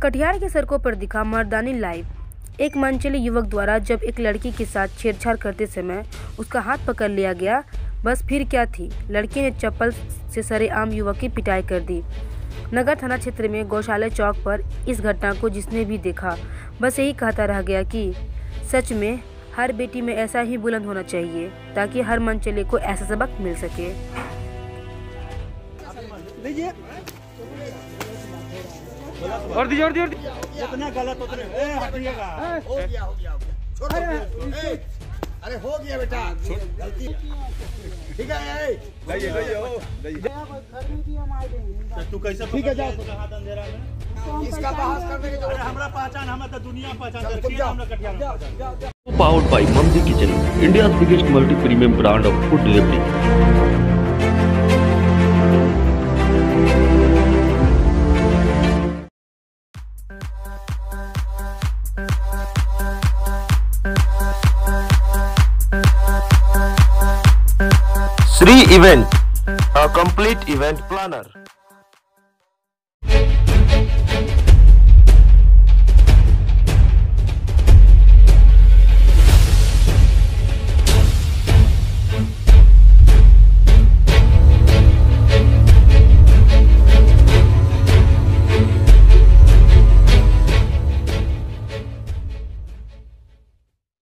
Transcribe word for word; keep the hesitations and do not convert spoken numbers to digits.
कटिहार की सड़कों पर दिखा मर्दानी लाइव। एक मनचले युवक द्वारा जब एक लड़की के साथ छेड़छाड़ करते समय उसका हाथ पकड़ लिया गया, बस फिर क्या थी, लड़की ने चप्पल से सरेआम युवक की पिटाई कर दी। नगर थाना क्षेत्र में गौशाला चौक पर इस घटना को जिसने भी देखा बस यही कहता रह गया कि सच में हर बेटी में ऐसा ही बुलंद होना चाहिए ताकि हर मनचले को ऐसा सबक मिल सके। और दीजिए और दीजिए जितना गलत उतने ए हटिएगा। हो गया हो गया छोड़ो। अरे हो गया बेटा, गलती ठीक है। जाइए जाइए हो जाइए। तू कैसे ठीक है, जाओ हाथ अंधेरा में इसका बहस करने के। अरे हमरा पहचान, हम तो दुनिया पहचान करती है, हमरा कटिहार में पहचान। Powered by Mandi Kitchen, India's biggest multi-premium brand of food delivery. Sri Event, a complete event planner.